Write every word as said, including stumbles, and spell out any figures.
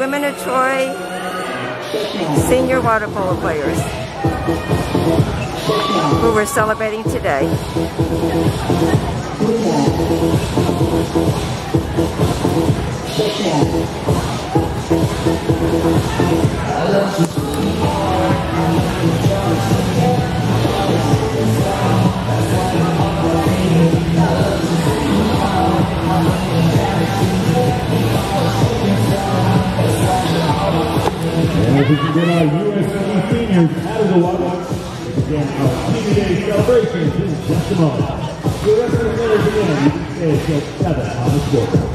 women of Troy senior water polo players who we're celebrating today. As we can get our U S C seniors out of the water, again, our Senior Day celebration in just a moment. The rest of the players again, you can stay until seven on the scoreboard.